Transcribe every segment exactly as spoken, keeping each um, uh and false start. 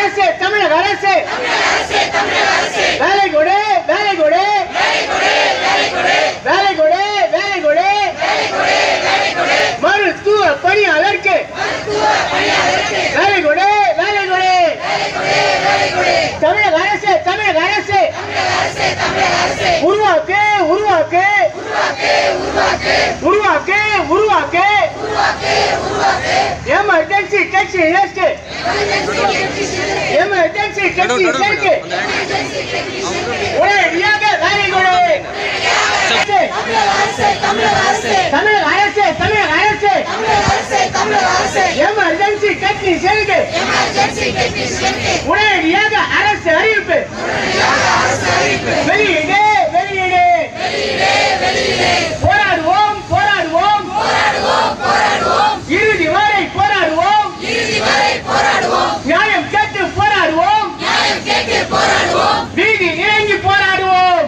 அரசு தமிழக அரசு வேலை கொடு வேலை கொடு வேலை கொடு வேலை கொடு மருத்துவ பணியாளருக்கு வேலை கொடு வேலை கொடு தமிழக அரசு தமிழக அரசு உருவாக்கு உருவாக்கு உருவாக்கு உருவாக்கு எமர்ஜென்சி டெக்ஸி ரெஸ்ட் எமர்ஜென்சி டெக்ஸி ரெஸ்ட் உடனடியாக வேலை கொடு தமிழக அரசு தமிழக அரசு எமர்ஜென்சி டெக்னீஷியனுக்கு உடனடியாக அரசு அறிவிப்பு வெளியீடு வெளியீடு போராடுவோம் போராடுவோம் இறுதி வரை போராடுவோம் நியாயம் கேட்டு போராடுவோம் வீதி இறங்கி போராடுவோம்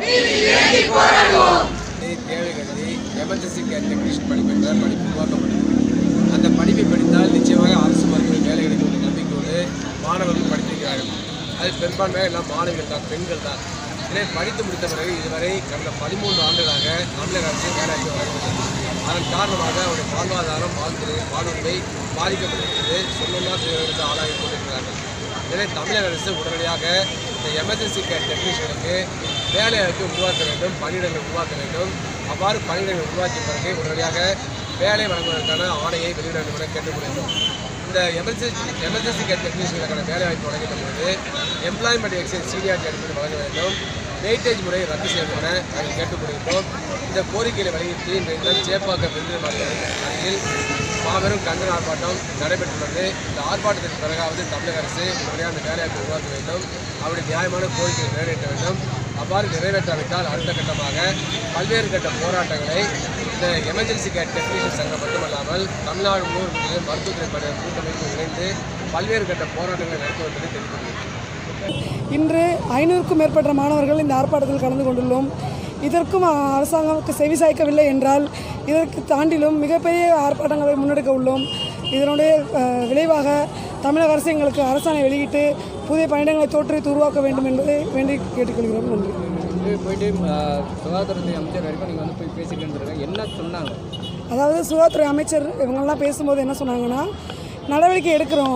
தேவை கருதி எமர்ஜென்சி கேர் டெக்னீஷியன் படிப்பு என்ற படிப்பு உருவாக்கப்படுது. அந்த படிப்பை படித்தால் நிச்சயமாக அரசு மருத்துவ வேலை கிடைக்கும் நம்பிக்கையோடு மாணவர்கள் படித்திருக்கிறார்கள். அது பெரும்பான்மையாக எல்லாம் மாணவிகள் தான், பெண்கள் தான். எனவே படித்து முடித்த பிறகு இதுவரை கடந்த பதிமூன்று ஆண்டுகளாக தமிழக அரசு வேலைக்கு வருகிறது. அதன் காரணமாக அவருடைய வாழ்வாதாரம் வாழ்த்துறை வாழ்வுரிமை பாதிக்கப்பட்டிருக்கிறது. சொல்லலாம் தேவையான ஆளாகி கொண்டிருக்கிறார்கள். எனவே தமிழக அரசு உடனடியாக இந்த எமர்ஜென்சி கேர் டெக்னீஷியனுக்கு வேலைவாய்ப்பு உருவாக்க வேண்டும், பணியிடங்கள் உருவாக்க வேண்டும். அவ்வாறு பணியிடங்கள் உருவாக்கிய பிறகு உடனடியாக வேலை வழங்குவதற்கான ஆணையை வெளியிட வேண்டும் என கேட்டுக்கொள்கிறோம். இந்த எமர்ஜென்சி எமர்ஜென்சி கேர் டெக்னீஷியனுக்கான வேலைவாய்ப்பு வழங்கிட்ட பொழுது எம்ப்ளாய்மெண்ட் எக்ஸ்சேஞ்ச் சீனியாரிட்டி அடிப்படையில் வழங்க வேண்டும், வெயிட்டேஜ் முறையை ரத்து செய்ய வேண்டும் என நாங்கள் கேட்டுக்கொள்கிறோம். இந்த கோரிக்கையை வலியுறுத்தி இன்றைய தினம் சேப்பாக்கம் பெருந்திர அருகில் மாபெரும் கண்டன ஆர்ப்பாட்டம் நடைபெற்றுள்ளது. இந்த ஆர்ப்பாட்டத்திற்கு பிறகாவது தமிழக அரசு உடனடியாக அந்த வேலைவாய்ப்பு உருவாக்க வேண்டும், அவருடைய நியாயமான கோரிக்கையை நிறைவேற்ற வேண்டும். அவ்வாறு நிறைவேற்றாவிட்டால் அடுத்த கட்டமாக பல்வேறு கட்ட போராட்டங்களை இந்த எமர்ஜென்சி கேர் டெக்னீஷியன் சங்கம் மட்டுமல்லாமல் தமிழ்நாடு முழுவதும் மருத்துவத்துறை பணியாளர் கூட்டமைப்பு இணைந்து பல்வேறு கட்ட போராட்டங்களை நடத்துவது என்பதை தெரிவித்துள்ளது. இன்று ஐநூறுக்கும் மேற்பட்ட மாணவர்கள் இந்த ஆர்ப்பாட்டத்தில் கலந்து கொண்டுள்ளோம். இதற்கும் அரசாங்கத்துக்கு செவிசாய்க்கவில்லை என்றால் இதற்கு தாண்டிலும் மிகப்பெரிய ஆர்ப்பாட்டங்களை முன்னெடுக்க உள்ளோம். இதனுடைய விளைவாக தமிழக அரசு எங்களுக்கு அரசாணை வெளியிட்டு புதிய பணியிடங்களை தோற்றுவித்து உருவாக்க வேண்டும் என்பதை வேண்டி கேட்டுக்கொள்கிறோம். நன்றி. போயிட்டு சுகாதாரத்துறை அமைச்சர் வரைக்கும் நீங்கள் வந்து போய் பேசிக்கிட்டு என்ன சொன்னாங்க? அதாவது சுகாதாரத்துறை அமைச்சர் இவங்கெல்லாம் பேசும்போது என்ன சொன்னாங்கன்னா, நடவடிக்கை எடுக்கிறோம்,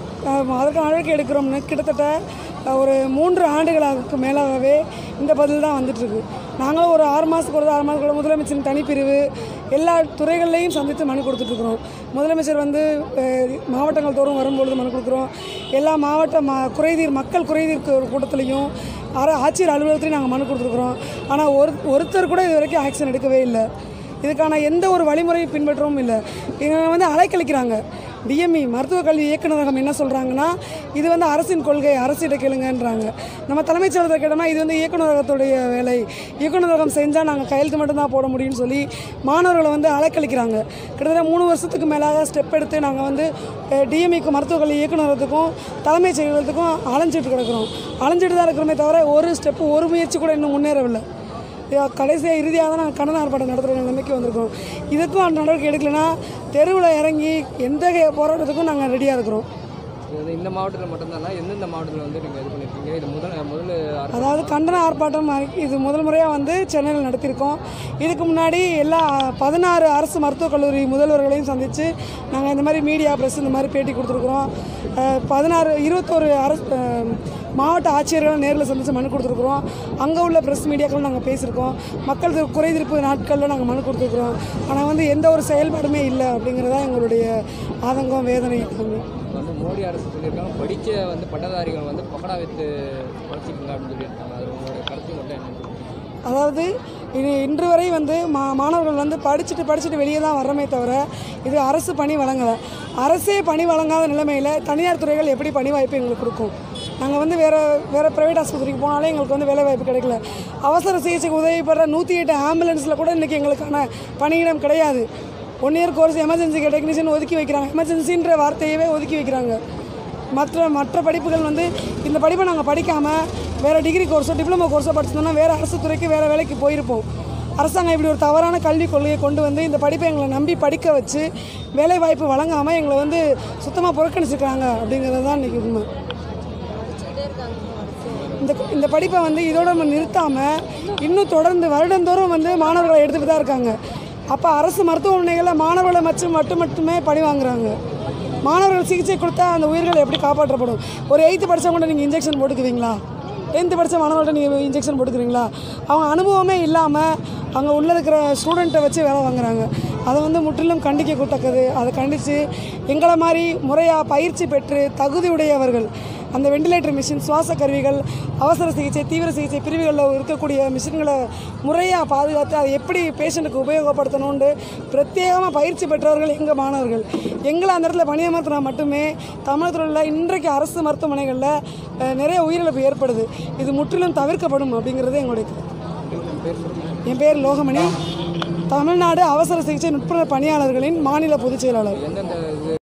அதற்கு நடவடிக்கை எடுக்கிறோம்னு கிட்டத்தட்ட ஒரு மூன்று ஆண்டுகளுக்கு மேலாகவே இந்த பதில் தான் வந்துட்டுருக்கு. நாங்களும் ஒரு ஆறு மாதத்துக்கு ஒரு ஆறு மாதத்துக்கு முதலமைச்சரின் தனிப்பிரிவு எல்லா துறைகள்லையும் சந்தித்து மனு கொடுத்துட்ருக்குறோம். முதலமைச்சர் வந்து மாவட்டங்கள் தோறும் வரும்பொழுது மனு கொடுக்குறோம். எல்லா மாவட்ட மா குறைதீர் மக்கள் குறைதீர் கூட்டத்திலையும் அர ஆட்சியர் அலுவலகத்திலையும் நாங்கள் மனு கொடுத்துருக்குறோம். ஆனால் ஒரு ஒருத்தர் கூட இது வரைக்கும் ஆக்ஷன் எடுக்கவே இல்லை. இதுக்கான எந்த ஒரு வழிமுறையும் பின்பற்றவும் இல்லை. இவங்க வந்து அலைக்கழிக்கிறாங்க. டிஎம்இ மருத்துவக் கல்வி இயக்குநரகம் என்ன சொல்கிறாங்கன்னா, இது வந்து அரசின் கொள்கை, அரசிட கேளுங்கன்றாங்க. நம்ம தலைமைச் செயலகத்தை கேட்டோம்னா இது வந்து இயக்குநரகத்துடைய வேலை, இயக்குநரகம் செஞ்சால் நாங்கள் கையெழுத்து மட்டும்தான் போட முடியும்னு சொல்லி மாணவர்களை வந்து அலைக்கழிக்கிறாங்க. கிட்டத்தட்ட மூணு வருஷத்துக்கு மேலாக ஸ்டெப் எடுத்து நாங்கள் வந்து டிஎம்இக்கு மருத்துவக் கல்வி இயக்குநரகத்துக்கும் தலைமைச் செயலகத்துக்கும் அலைஞ்சிட்டு கிடக்கிறோம். அலைஞ்சிட்டு தான் இருக்கிறோமே தவிர ஒரு ஸ்டெப்பு ஒரு முயற்சி கூட இன்னும் முன்னேறவில்லை. கடைசியாக இறுதியாக தான் நாங்கள் கண்டன ஆர்ப்பாட்டம் நடத்துகிற நம்பிக்கை வந்திருக்கோம். இதுக்கும் அந்த நடவடிக்கை எடுக்கலைன்னா தெருவில் இறங்கி எந்த போராட்டத்துக்கும் நாங்கள் ரெடியாக இருக்கிறோம். இந்த மாவட்டத்தில் மட்டும்தான் எந்தெந்த மாவட்டத்தில் வந்து நீங்கள் இது பண்ணியிருக்கீங்க? இது முதல் முதல் அதாவது கண்டன ஆர்ப்பாட்டம் இது முதல் முறையாக வந்து சென்னையில் நடத்தியிருக்கோம். இதுக்கு முன்னாடி எல்லா பதினாறு அரசு மருத்துவக் கல்லூரி முதல்வர்களையும் சந்தித்து நாங்கள் இந்த மாதிரி மீடியா ப்ரெஸ் இந்த மாதிரி பேட்டி கொடுத்துருக்குறோம். பதினாறு இருபத்தோரு அரசு மாவட்ட ஆட்சியர்களை நேரில் சந்தித்து மனு கொடுத்துருக்குறோம். அங்கே உள்ள ப்ரெஸ் மீடியாக்களும் நாங்கள் பேசியிருக்கோம். மக்கள் குறைதீர்ப்பு நாட்களில் நாங்கள் மனு கொடுத்துருக்குறோம். ஆனால் வந்து எந்த ஒரு செயல்பாடுமே இல்லை அப்படிங்கிறதா எங்களுடைய ஆதங்கம், வேதனை. வந்து மோடி அரசு சொல்லியிருக்காங்க, படித்த வந்து பட்டதாரிகள் வந்து பக்கடா வைத்து படிச்சுக்கோங்க அப்படின்னு சொல்லியிருக்காங்க. அது உங்களுடைய கருத்து மட்டும் என்ன? அதாவது இன்று வரை வந்து மா மாணவர்கள் வந்து படிச்சுட்டு படிச்சுட்டு வெளியே தான் வர்றமே தவிர இது அரசு பணி வழங்கலை. அரசே பணி வழங்காத நிலைமையில் தனியார் துறைகள் எப்படி பணி வாய்ப்பு எங்களுக்கு கொடுக்கும்? நாங்கள் வந்து வேறு வேறு ப்ரைவேட் ஆஸ்பத்திரிக்கு போனாலே எங்களுக்கு வந்து வேலை வாய்ப்பு கிடைக்கல. அவசர சிகிச்சைக்கு உதவிப்படுற நூற்றி எட்டு ஆம்புலன்ஸில் கூட இன்றைக்கி எங்களுக்கான பணியிடம் கிடையாது. One year course emergency technician ஒதுக்கி வைக்கிறாங்க. எமர்ஜென்சின்ற வார்த்தையவே ஒதுக்கி வைக்கிறாங்க. மற்ற மற்ற படிப்புகள் வந்து இந்த படிப்பை நாங்கள் படிக்காமல் வேறு டிகிரி கோர்ஸோ டிப்ளமோ கோர்ஸோ படிச்சிருந்தோம்னா வேறு அரசு துறைக்கு வேறு வேலைக்கு போயிருப்போம். அரசாங்கம் இப்படி ஒரு தவறான கல்விக் கொள்கையை கொண்டு வந்து இந்த படிப்பை எங்களை நம்பி படிக்க வச்சு வேலை வாய்ப்பு வழங்காமல் எங்களை வந்து சுத்தமாக புறக்கணிச்சிருக்காங்க அப்படிங்கிறது தான் இன்றைக்கி உண்மை. இந்த இந்த படிப்பை வந்து இதோட நம்ம நிறுத்தாமல் இன்னும் தொடர்ந்து வருடந்தோறும் வந்து மாணவர்களை எடுத்துகிட்டு தான் இருக்காங்க. அப்போ அரசு மருத்துவமனைகளில் மாணவர்களை மட்டும் மட்டும் மட்டுமே பழி வாங்குறாங்க. மாணவர்கள் சிகிச்சை கொடுத்தா அந்த உயிர்கள் எப்படி காப்பாற்றப்படும்? ஒரு எயித்து படித்தவங்கள்ட்ட நீங்கள் இன்ஜெக்ஷன் போட்டுக்குவீங்களா? டென்த்து படித்த மாணவர்கள்ட்ட நீங்கள் இன்ஜெக்ஷன் போட்டுக்கிறீங்களா? அவங்க அனுபவமே இல்லாமல் அங்கே உள்ள இருக்கிற ஸ்டூடெண்ட்டை வச்சு வேலை வாங்குறாங்க. அதை வந்து முற்றிலும் கண்டிக்கத்தக்கது. அதை கண்டித்து எங்களை மாதிரி முறையாக பயிற்சி பெற்று தகுதியுடையவர்கள் அந்த வெண்டிலேட்டர் மிஷின், சுவாச கருவிகள், அவசர சிகிச்சை, தீவிர சிகிச்சை பிரிவுகளில் இருக்கக்கூடிய மிஷின்களை முறையாக பாதுகாத்து அதை எப்படி பேஷண்ட்டுக்கு உபயோகப்படுத்தணும்னு பிரத்யேகமாக பயிற்சி பெற்றவர்கள் எங்கள் மாணவர்கள். எங்களை அந்த இடத்துல பணியமர்த்தினா மட்டுமே தமிழகத்தில் உள்ள இன்றைக்கு அரசு மருத்துவமனைகளில் நிறைய உயிரிழப்பு ஏற்படுது. இது முற்றிலும் தவிர்க்கப்படும் அப்படிங்கிறது எங்களுடைய. என் பேர் லோகமணி, தமிழ்நாடு அவசர சிகிச்சை நுட்புணர் பணியாளர்களின் மாநில பொதுச் செயலாளர்.